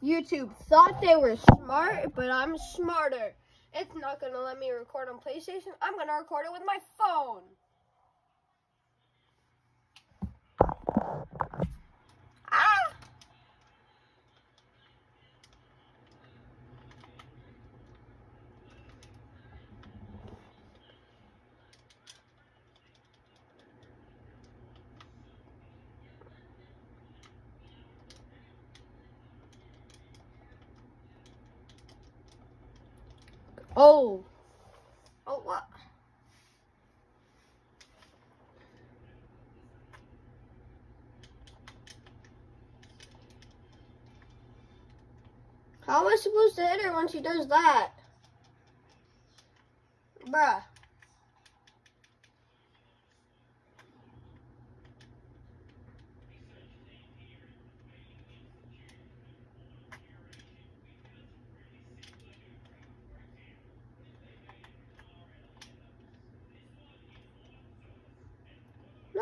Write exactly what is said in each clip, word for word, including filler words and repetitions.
YouTube thought they were smart, but I'm smarter. It's not going to let me record on PlayStation. I'm going to record it with my phone. Ah! Oh. Oh, what? How am I supposed to hit her when she does that? Bruh. No.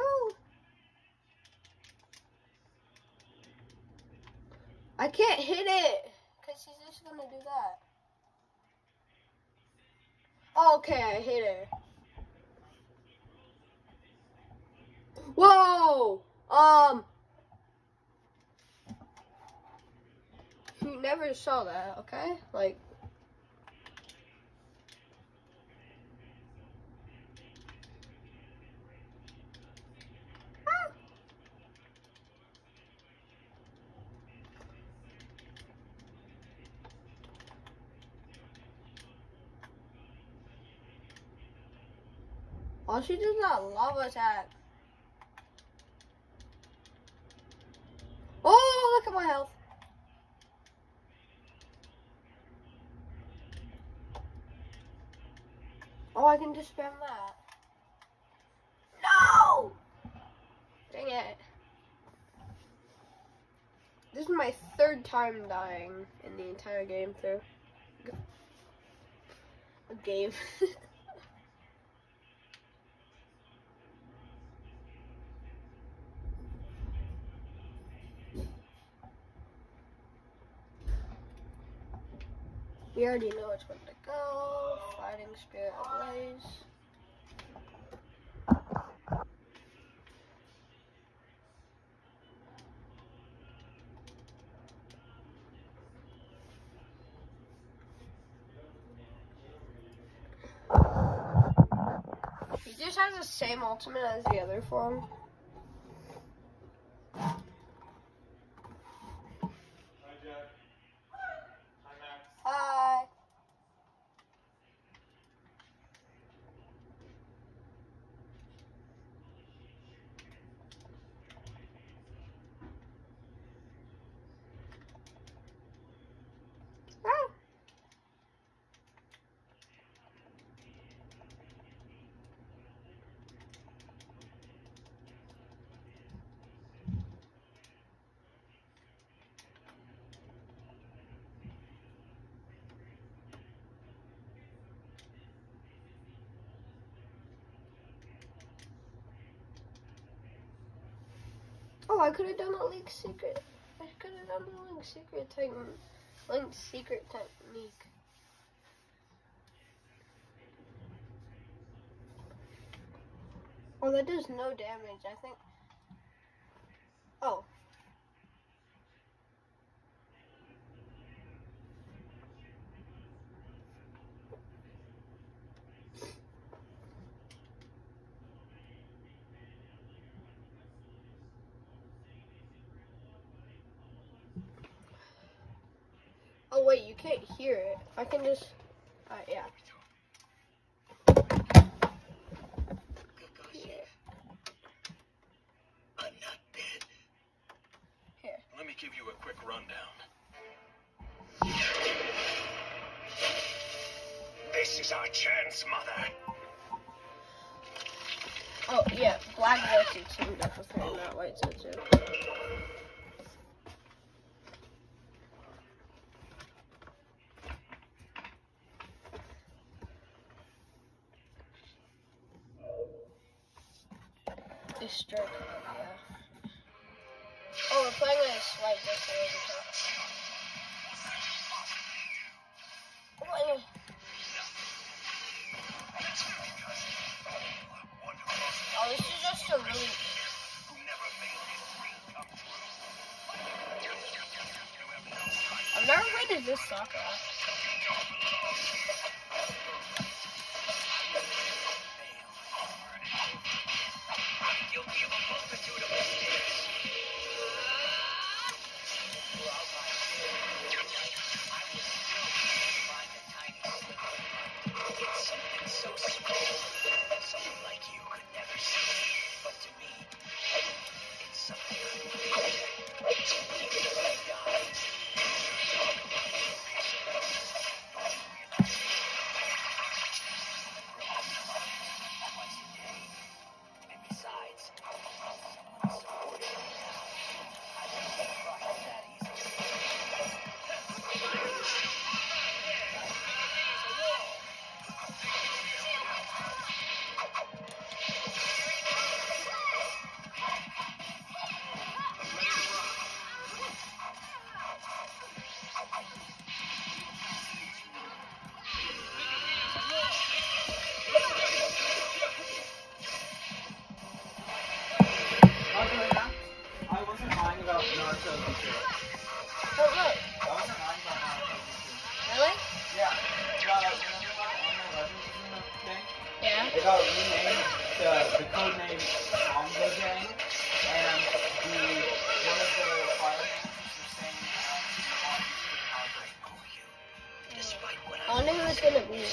I can't hit it. Because she's just going to do that. Okay, I hit her. Whoa! Um. You never saw that, okay? Like. Ah. Oh, she does that lava attack. Oh, look at my health. Oh, I can just spam that. No! Dang it. This is my third time dying in the entire game through. A game. We already know which one to go. Fighting Spirit Ablaze. He just has the same ultimate as the other form. Hi. Ah. Oh, I could have done a Link secret. I could have done the Link secret technique. Link secret technique. Oh, that does no damage, I think. Oh. Oh wait, you can't hear it. I can just, uh, yeah. I'm not dead. Here. Let me give you a quick rundown. This is our chance, Mother. Oh yeah, black versus two, that's the thing, not white versus two. District, yeah. Oh, we're playing with a slight disadvantage. does this suck at? Guilty of a multitude of mistakes. Throughout my career, I will still find a tiny sliver. It's something so small, someone like you could never see. But to me, it's something I would protect. Even if I die, talk about your patience. Twice a day. And besides, someone supporting me now. I won't get crushed that easily. I wasn't lying about Naruto Future. Oh, look. I wasn't lying about Naruto Future. Really? Yeah. Uh, remember about Honor Legends thing? Yeah. It got renamed to the code name Combo Gang, and the one of the fire managers was saying how to Oh, you. Despite what I wonder who it's gonna be.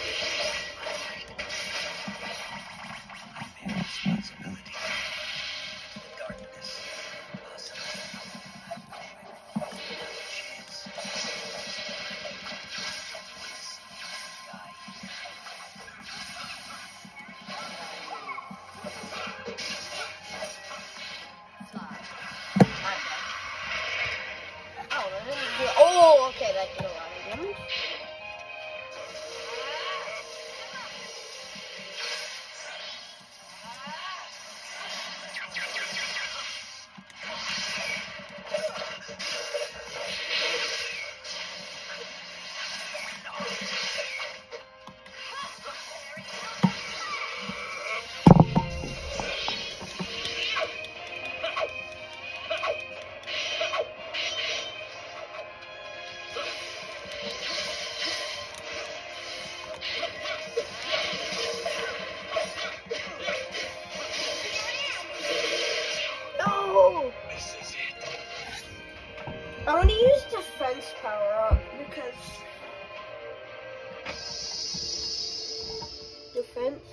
I bear responsibility. The darkness, possibly. Another chance. Guy. Oh, that didn't do. Oh, okay, that did a lot of damage. No! This is it. I want to use defense power up because defense.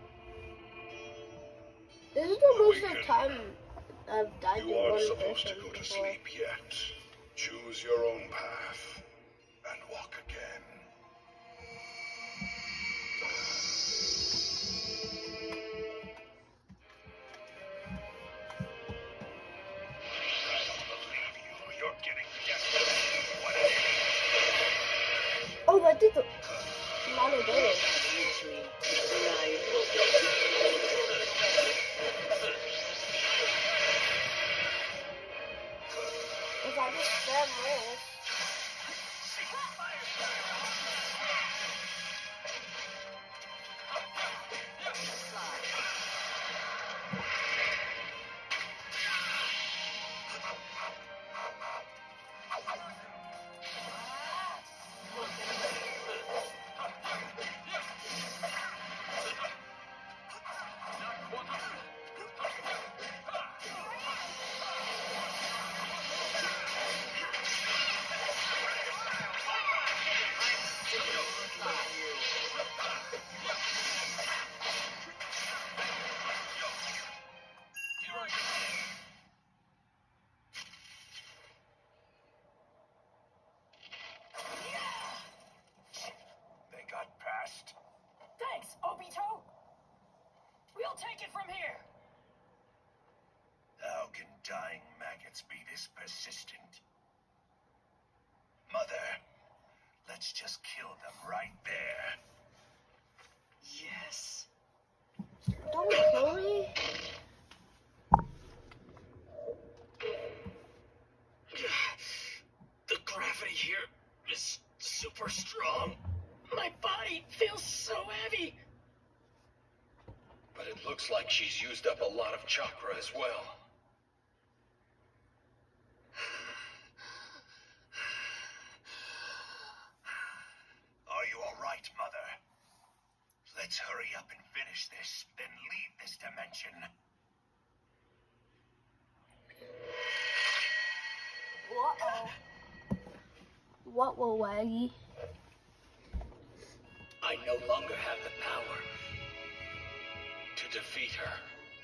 This is the most of time I've died in You one aren't supposed to mission go to before. sleep yet. Choose your own path and walk again. I don't believe you. You're getting desperate. What an idiot. Oh, that did the lot of damage. If I just spam rolls. They got past. Thanks, Obito. We'll take it from here. How can dying maggots be this persistent? Mother, let's just kill them right there. Yes. Don't kill me. The gravity here is super strong. My body feels so heavy. But it looks like she's used up a lot of chakra as well. Let's hurry up and finish this, then leave this dimension. Uh-oh. What will Waggy? I no longer have the power to defeat her.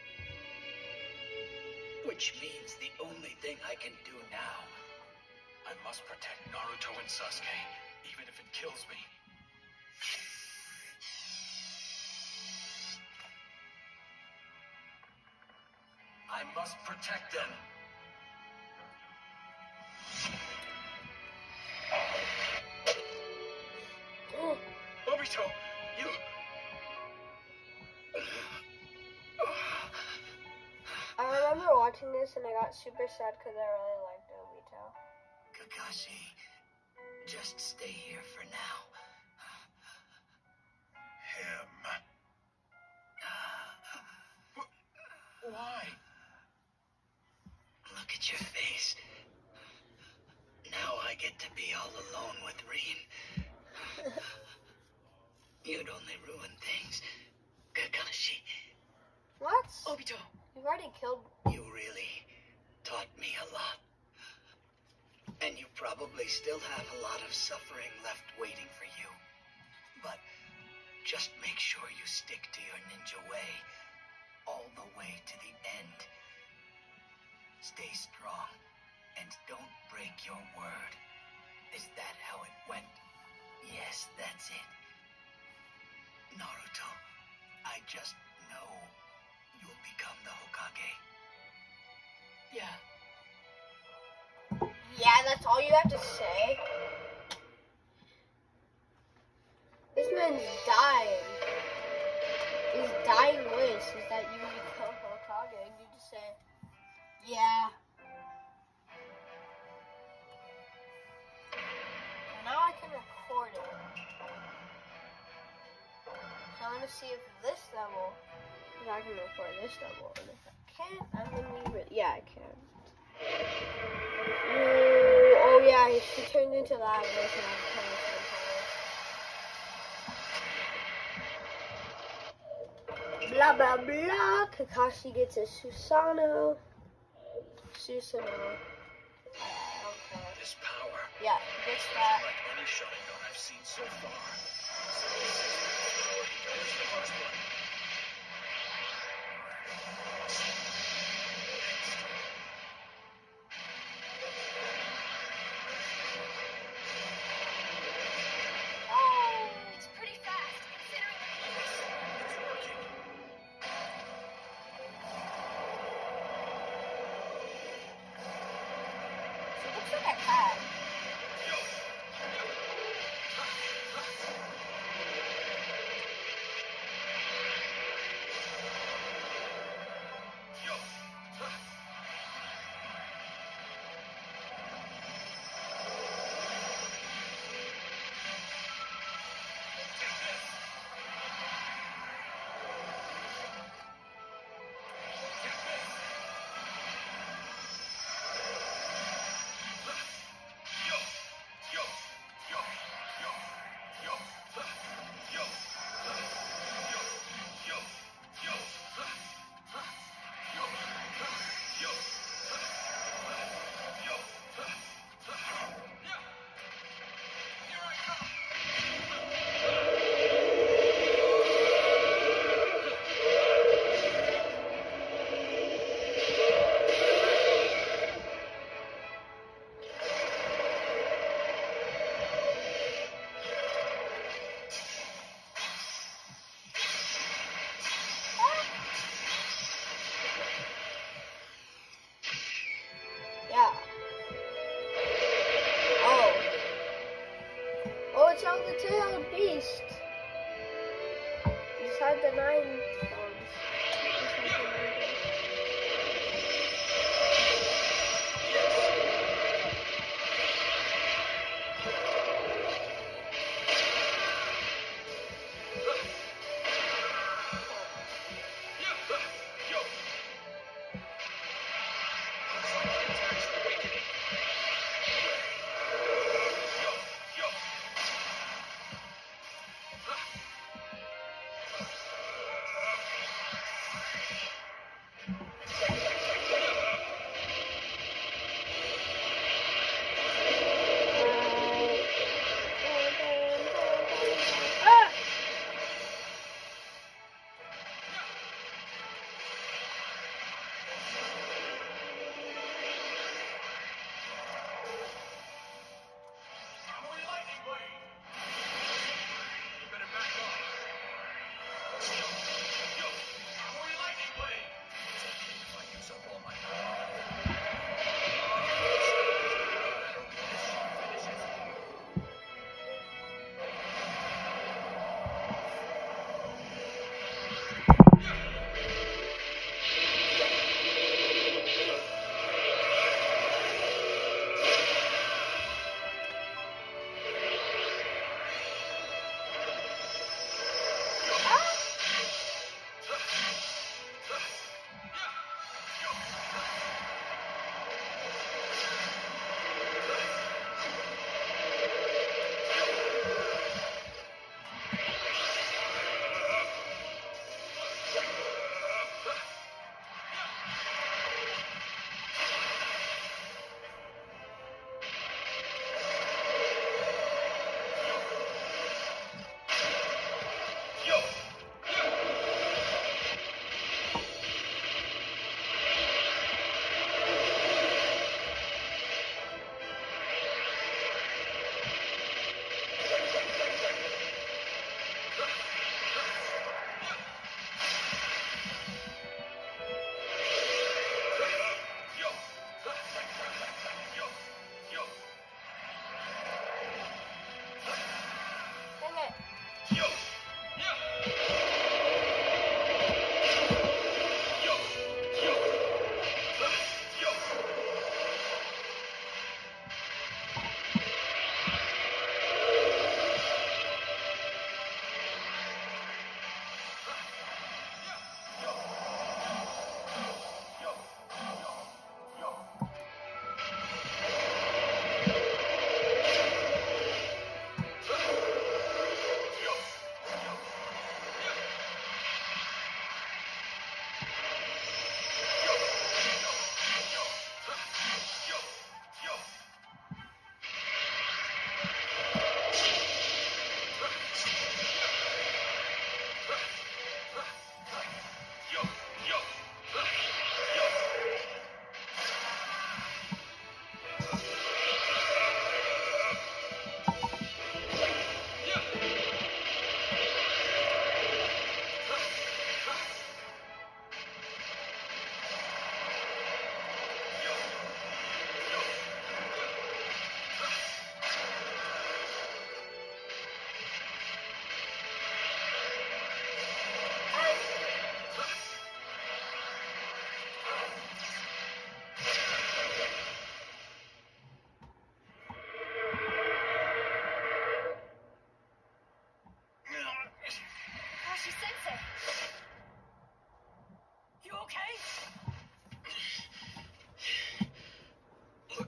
Which means the only thing I can do now. I must protect Naruto and Sasuke, even if it kills me. I must protect them. Obito, you... I remember watching this and I got super sad because I really liked Obito. Kakashi, just stay here for now. Him. Why? Look at your face. Now I get to be all alone with Rin. You'd only ruin things, Kakashi. What? Obito, You've already killed. you really taught me a lot. And you probably still have a lot of suffering left waiting for you. But just make sure you stick to your ninja way all the way to the end. Stay strong and don't break your word. Is that how it went? Yes, that's it. Naruto, I just know you'll become the Hokage. Yeah. Yeah, that's all you have to say. This man's dying. His dying wish is that you become Hokage, and you just say, yeah. Well, now I can record it. So I'm gonna see if this level, if I can record this level, and if I can't, I'm gonna leave it. Yeah, I can. Ooh, oh yeah, she turned into that version of Tennis. Blah blah blah. Kakashi gets a Susanoo. Susanoo. I don't care. This power, Yeah, he gets that. like any Sharingan I've seen so far. There's the first one. Oh, It's pretty fast, considering the pace. It's working. she looks like a cat. Yo. Yo. Yeah. Oh. Oh, it's on the tail beast. Inside the nine bones.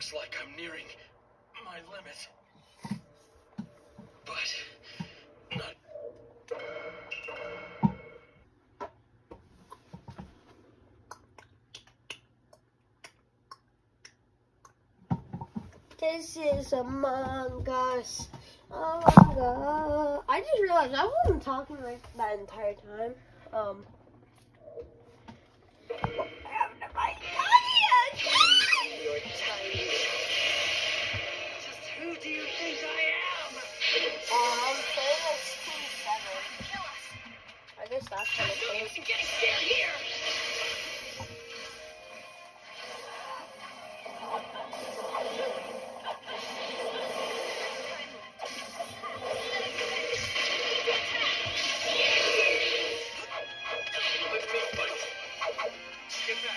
looks like I'm nearing my limit. But not. This is Among Us. Among Us. I just realized I wasn't talking like that entire time. Um. You're tiny. Just who do you think I am? Uh, I'm playing as Team seven. I guess that's kind of No cool. use in getting scared here. Get back.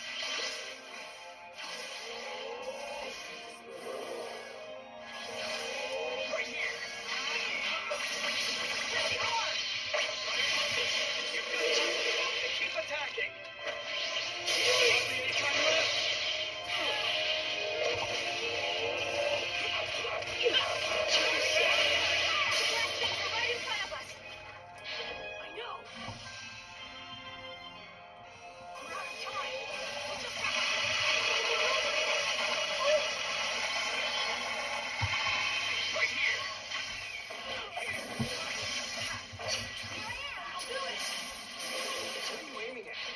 Right here. Keep attacking. Any time left? Right in front of us. I know. We're out of time. We'll just have Right here. I'll do it. What are you aiming at?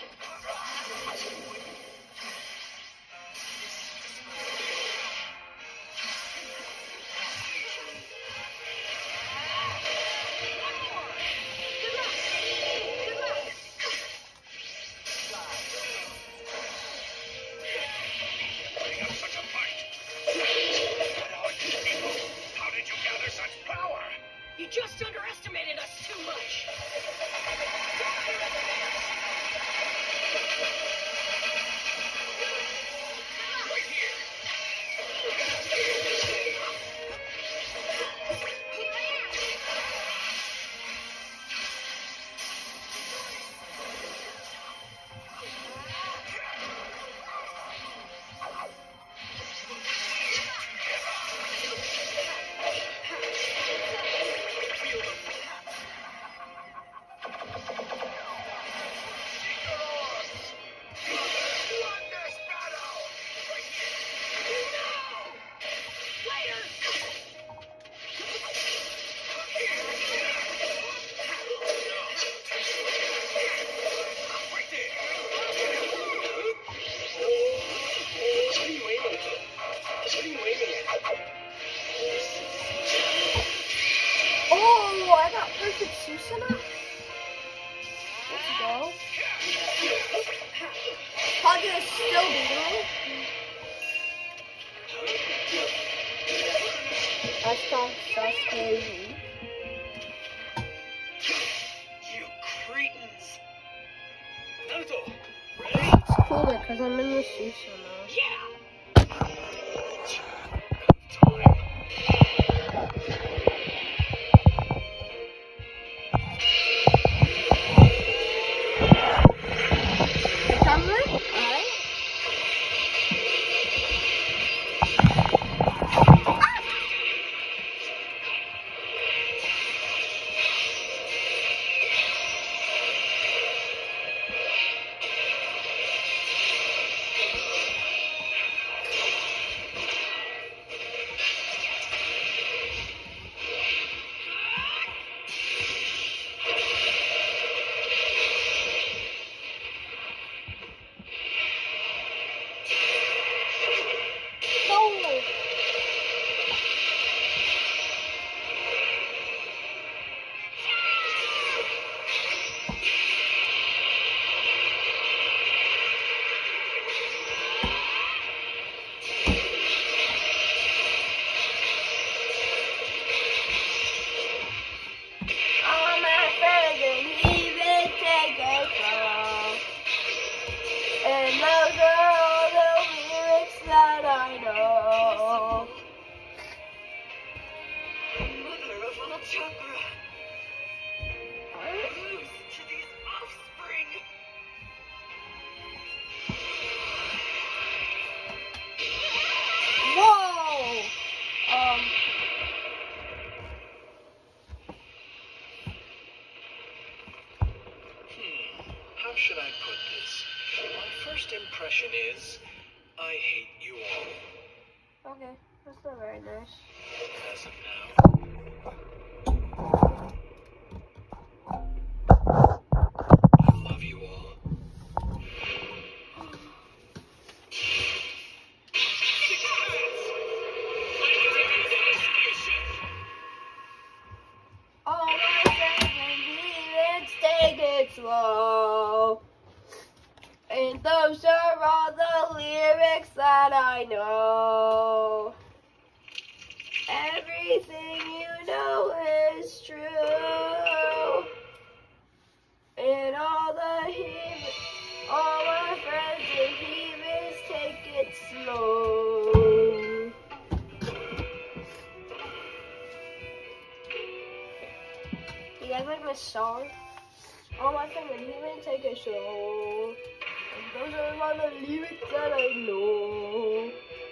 Good luck. Good luck. Putting up such a fight. What are you people? How did you gather such power? You just underestimated us too much. Right here. Oh, I got perfect Susana. Let's go. Probably gonna still be though. That's not that's crazy. You cretins. Naruto, ready? It's cooler because I'm in the Susana. Yeah. Summer? Alright. Oh. All my friends and even take it slow. And those are all the lyrics that I know. Mother of all chakra. Lose to these offspring. should I put this? My first impression is, I hate you all. Okay, that's not very nice. As of now. I love you all. All my friends and demons take it slow. And those are all the lyrics that I know. Everything you know is true. And all the heathens, all my friends and heathens take it slow. You guys like this song? All my friends and heathens take it slow. And those are all the lyrics that I know.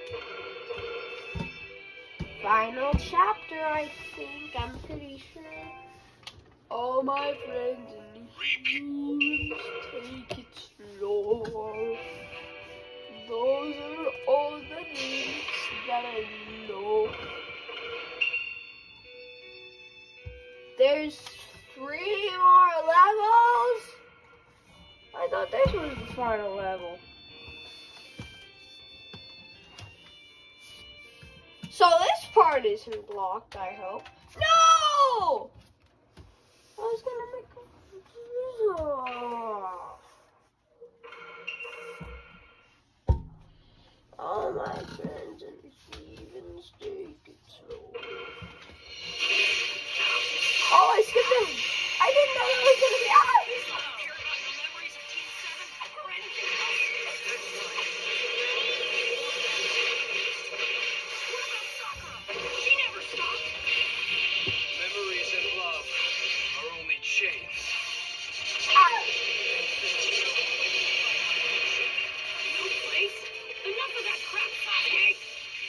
Final chapter, I think. I'm pretty sure. All my friends and heathens take it slow. Those are all the lyrics that I know. There's three more levels? I thought this was the final level. So this part isn't blocked, I hope. No! I was gonna make a... Oh. All my friends and heathens take it slow. Oh, I skipped it. I didn't know that was gonna be out. Memories and love are only chains. No place. Enough of that crap, Sasuke.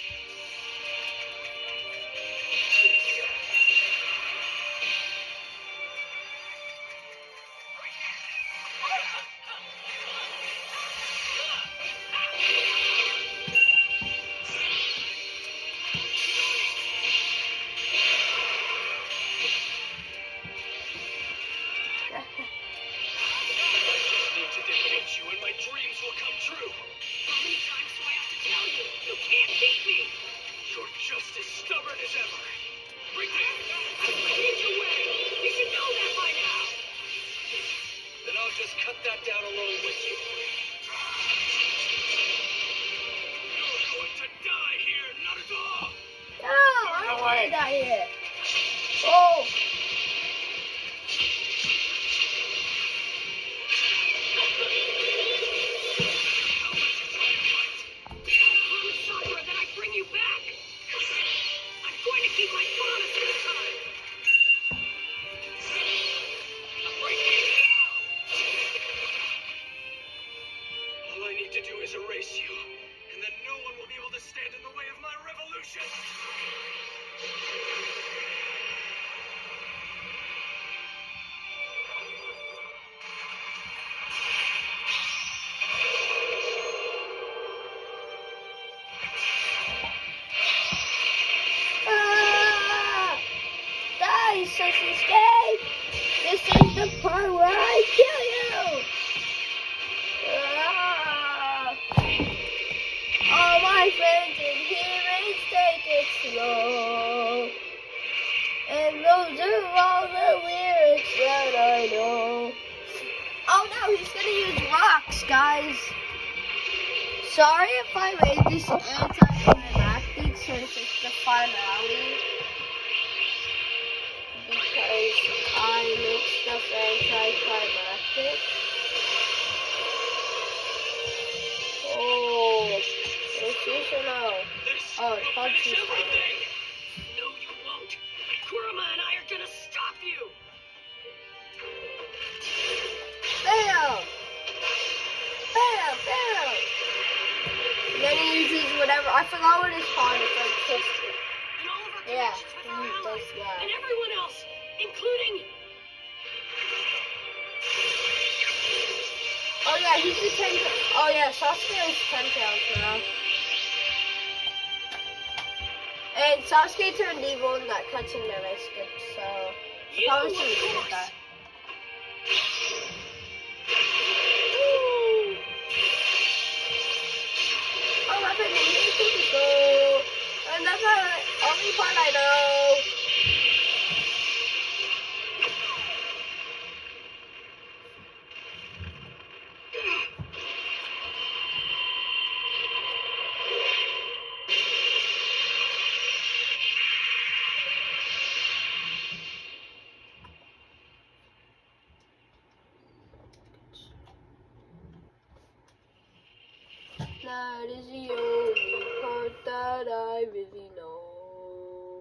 To defeat you and my dreams will come true. How many times do I have to tell you? You can't beat me. You're just as stubborn as ever. Bring that. I'm my ninja way. You should know that by now. Then I'll just cut that down along with you. You're going to die here, Naruto! No, I don't want to die here. Oh. Sakura, then I bring you back. I'm going to keep my promise this time. All I need to do is erase you, and then no one will be able to stand in the way of my revolution. Ah! Die, Sasuke! This is the part where I kill you! Ah! All my friends and heroes take it slow. And those are all the lyrics that I know. Oh no, he's gonna use rocks, guys. Sorry if I made this anticlimactic since it's the finale. Because I make stuff anticlimactic. Oh, it's Susanoo. This Oh, it's will called finish Susanoo. everything. No, you won't. Kurama and I are going to stop you. Bam! Bam! Bam! And then he uses whatever. I forgot what it's called. It's like twisted. And all of our Yeah, connections with our he allies. does that. And everyone else, including... Oh yeah, he's the ten. Oh yeah, Sasuke is ten tails now. And Sasuke turned evil in that cutscene that I skipped, so I probably should have skipped that. Woo. Oh my goodness, he's super cool. And that's the only part I know. That is the only part that I really know.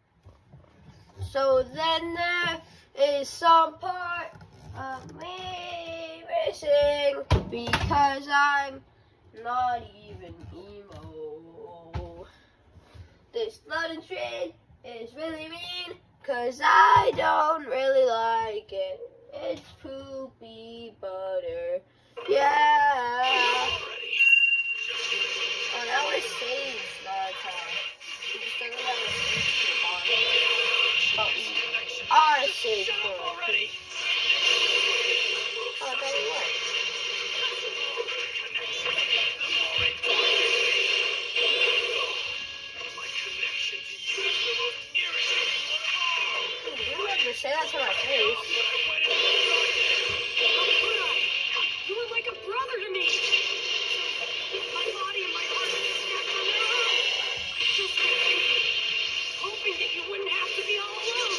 So then there is some part of me missing because I'm not even emo. This London train is really mean because I don't really like it. It's poopy butter. Yeah. Oh, that was saved Naruto. He just doesn't have a future on it. But we are saved for a piece. Oh, there he was. Ooh, you don't have to say that to my face. You were like a brother to me. My body and my heart snapped on their own. I just kept thinking, hoping that you wouldn't have to be all alone.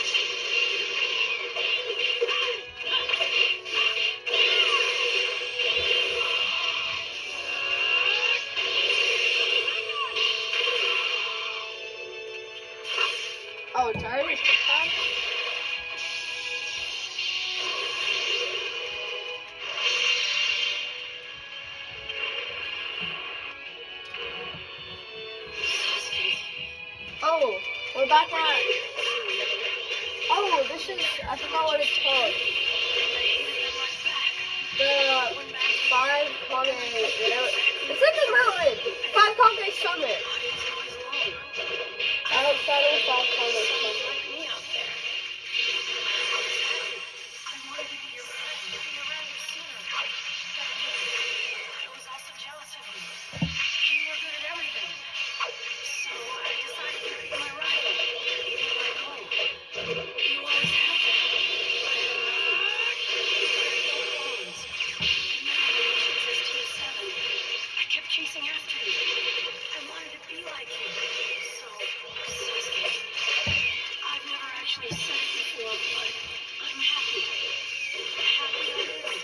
Oh, it's already time? Oh, we're back at. Oh, this is. I forgot what it's called. The five Kage. Whatever. It's like a mountain. Five Kage Summit. Outside of five Kage Summit. Chasing after you. I wanted to be like you. So, Sasuke, I've never actually said it before, but I'm happy. Happy I am.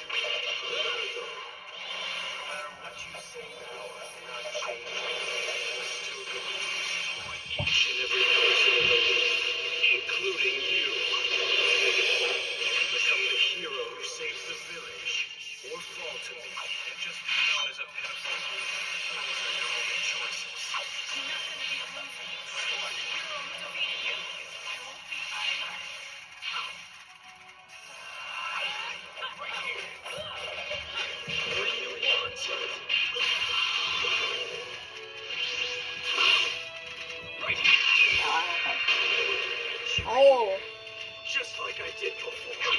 No matter what you say now, I cannot change. Still going to destroy each and every person in the world, including you. Become the hero who saves the village, or fall to me and just be known as a pitiful loser. Those are your only choices. I'm not going to be a loser. Or the hero who defeated you. I won't be either. Right here. What do you want? Right here. Oh. Just like I did before.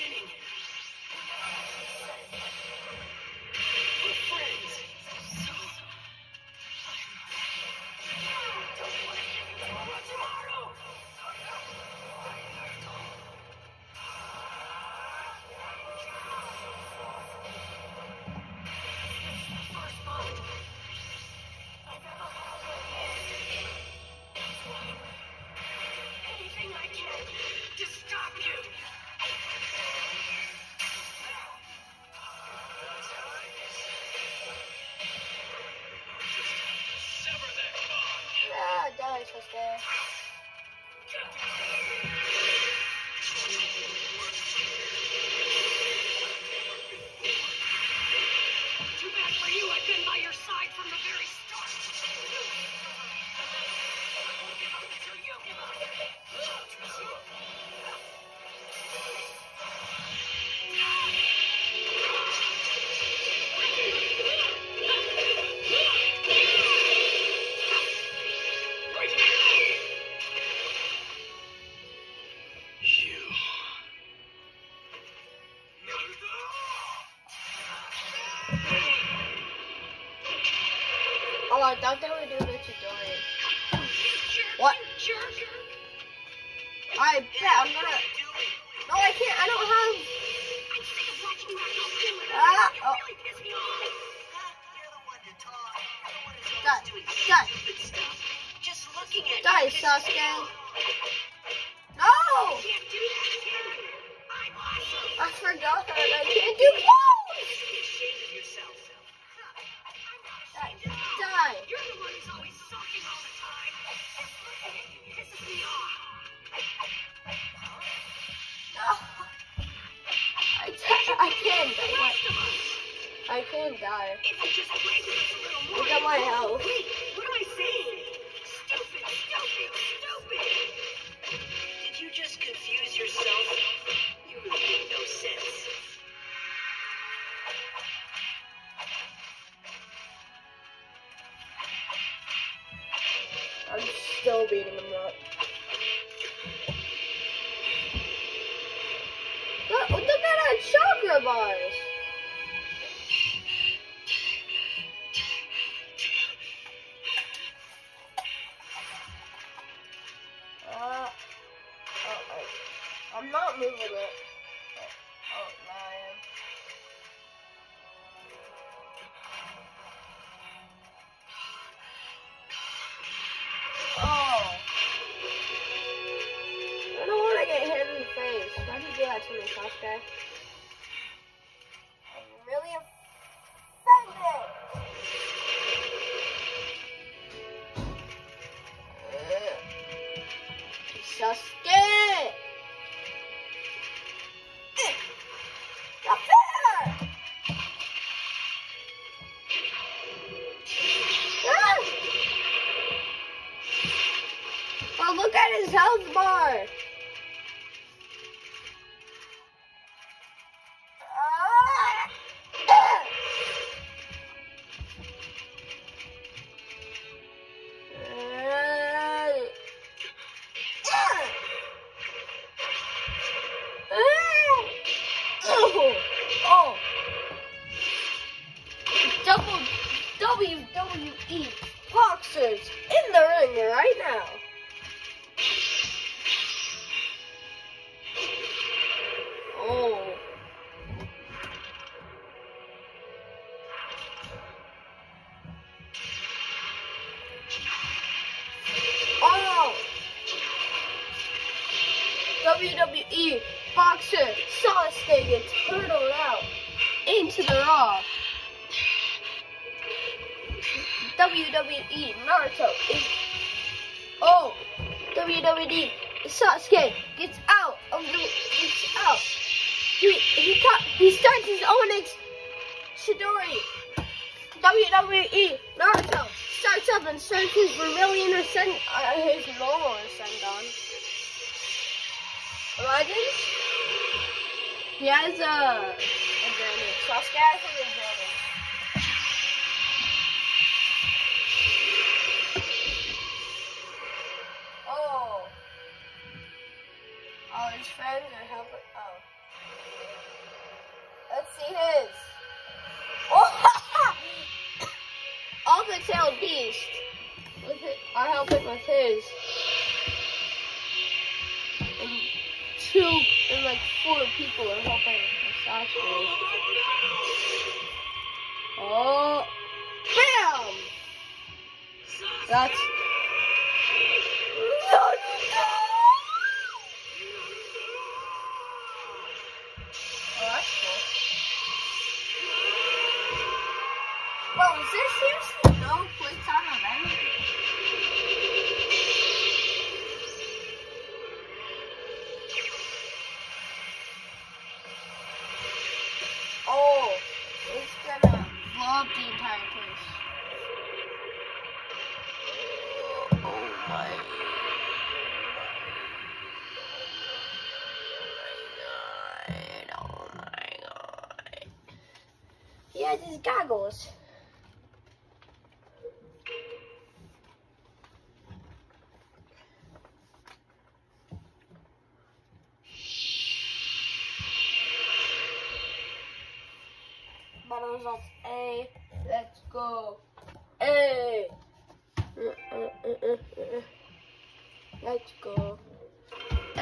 beginning. We're friends. So, don't want to give you more tomorrow. First bond I've ever had. Anything I can to stop you. Sever that bond. Ah, die, Sasuke. Too bad for you, I've been by your side from the very start. I won't give up until you give up. You. Oh, I thought they were doing a tutorial. Jerk, What? you jerk. I bet I'm gonna. No, I can't. I don't have. I'm sick of watching you act all silly. Ah, You oh. really piss me off. You're the one to talk. You're the one who's Die, always doing die, stupid stuff. Just looking at die, you pisses me Sasuke. off. No! Can't do that, can you? I'm awesome. I forgot that I can't do clothes! Be ashamed of yourself. Die, die. You're the one who's always sulking all the time. Just looking at you pisses me off. No. I, t- I can The die. rest of us. I can die. If you just played with us a little more. Look at my health. Wait, what am I saying? Stupid, stupid, stupid. Did you just confuse yourself? You really make no sense. I'm still beating him up. Look, look at that chakra bars. Uh, oh, I, I'm not moving it. Oh, oh, now I am. Oh. I don't want to get hit in the face. Why did you do that to me, Sasuke? I'm really offended. Ugh. Sasuke! Not fair! Ah! Oh, look at his health bar. Ah! Ah! Oh, oh. Double W W E boxers in the ring right now. Oh. Oh. W W E boxer Sasuke gets hurtled out into the Raw. W W E Naruto is oh W W E Sasuke gets out of the gets out. He he cut he starts his own ex Chidori. W W E Naruto starts up and starts his Vermilion Ascend uh, his normal Ascendon. Imagine he has a advantage. Sasuke has an advantage. Oh. Oh, his friends are helping. Oh. his. Oh, all the tailed beast are helping with his. And two and like four people are helping with Sasuke. Oh, bam! That's. No, no, no! Oh, that's cool. Well, is there seriously no playtime already? Oh, it's gonna blow up the entire place. Oh my. Oh my god. He has his goggles. Battle results A. Let's go. A. Let's go. A.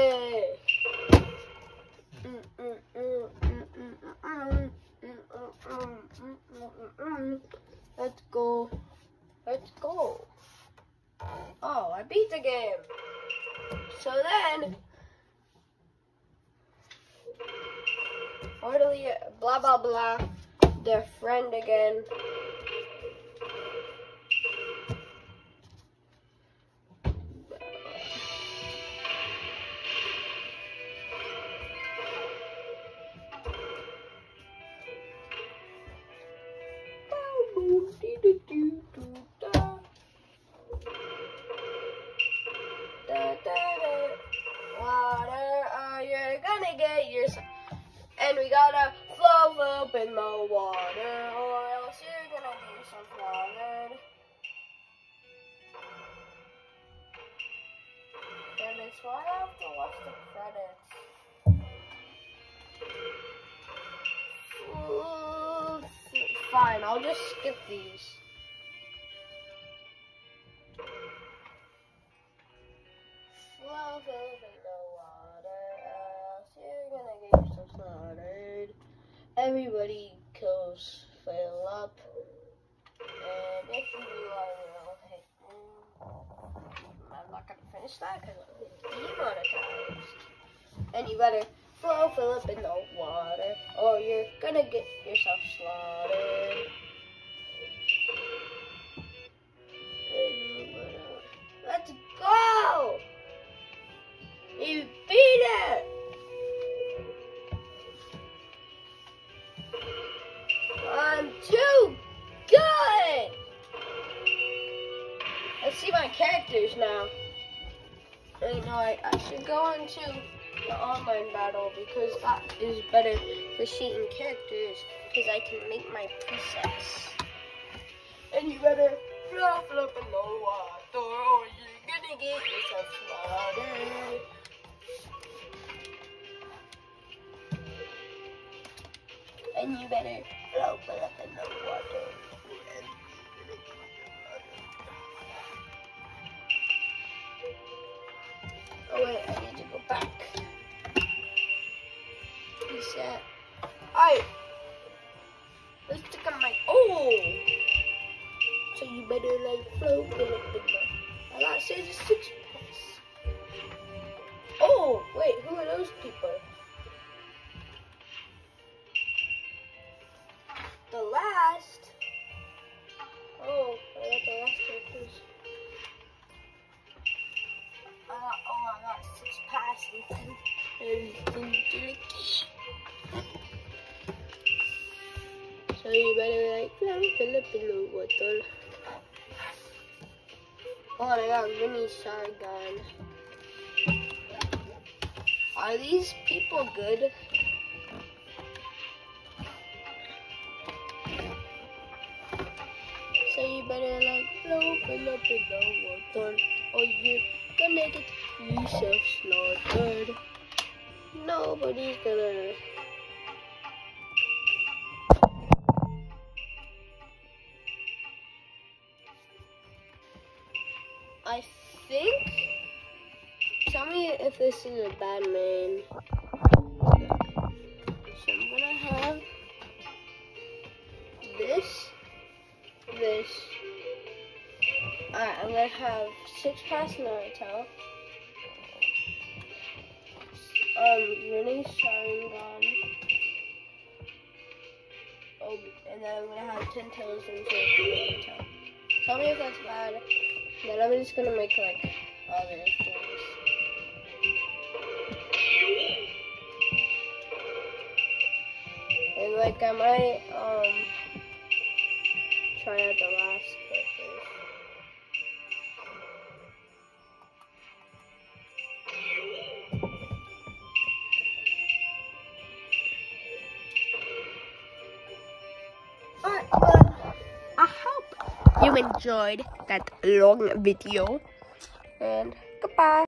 Let's go. Let's go. Oh, I beat the game. So then, orderly, blah blah blah, their friend again. Water, oh, you're gonna get yourself. And we gotta float up in the water, or else you're gonna get yourself slaughtered. Credits, why do I have to watch the credits? Ooh, fine, I'll just skip these. Float up in the water, else you're gonna get yourself slaughtered. Everybody kills fail up. And if you are, okay, I'm not gonna finish that because I'm demonetized. And you better flow fill up in the water, or you're gonna get yourself slaughtered. Let's go! You beat it! I'm too good! Let's see my characters now. You know, I, I should go into the online battle because that is better for seeing characters because I can make my presets. And you better drop it up in the water or you're gonna get yourself slaughtered. And you better float it up in the water. Oh wait, I need to go back. Reset. Alright. Let's check out my. Oh! So you better like float it up in the. I got says it's six packs. Oh! Wait, who are those people? The last. Oh, I got the last characters. I got, oh, I got six passes and so you better like float fill up in the water. Oh, and I got Vinny Sargon. Are these people good? So you better like float fill up in the water, or you're gonna get yourself slaughtered. Nobody's gonna me if this is a bad main. So I'm gonna have this, this. Alright, I'm gonna have six pass Naruto. Um, Running Sharingan. Oh, and then I'm gonna have ten toes and Naruto. Tell me if that's bad. Then I'm just gonna make like other things. And like I might um try out the last characters. Alright, well, I hope you enjoyed that long video. And goodbye.